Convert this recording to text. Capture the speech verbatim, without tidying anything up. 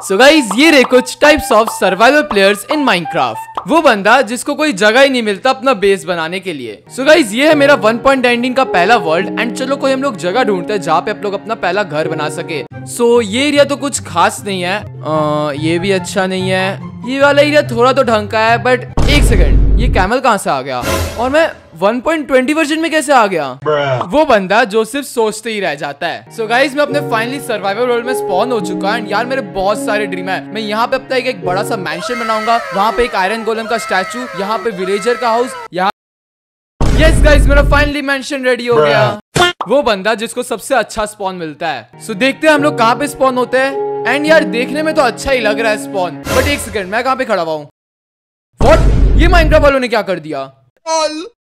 So guys ये रहे कुछ types of survival players in Minecraft. वो बंदा जिसको कोई जगह ही नहीं मिलता अपना बेस बनाने के लिए। सो गाइस ये है मेरा वन पॉइंट एंडिंग का पहला वर्ल्ड एंड चलो कोई हम लोग जगह ढूंढते हैं जहाँ पे आप लोग अपना पहला घर बना सके। सो so, ये एरिया तो कुछ खास नहीं है, आ, ये भी अच्छा नहीं है, ये वाला एरिया थोड़ा तो ढंग का है, बट एक सेकंड ये कैमल कहाँ से आ गया और मैं वन पॉइंट ट्वेंटी वर्जन में कैसे आ गया? वो बंदा जो सिर्फ सोचते ही रह जाता है। सो so गाइस मैं अपने फाइनली सर्वाइवल वर्ल्ड में स्पॉन हो चुका एंड यार मेरे बहुत सारे ड्रीम है। मैं यहाँ पे अपना एक, एक बड़ा सा मैंशन बनाऊंगा, वहाँ पे एक आयरन गोलम का स्टैचू, यहाँ पे विलेजर का हाउस, यहाँ यस गाइस मेरा फाइनली मैंशन रेडी हो गया। वो बंदा जिसको सबसे अच्छा स्पॉन मिलता है। सो so, देखते हैं हम लोग कहाँ पे स्पॉन होते हैं एंड यार देखने में तो अच्छा ही लग रहा है स्पॉन, बट एक सेकंड मैं कहाँ पे खड़ा हुआ हूँ? व्हाट? ये माइनक्राफ्ट वालों ने क्या कर दिया?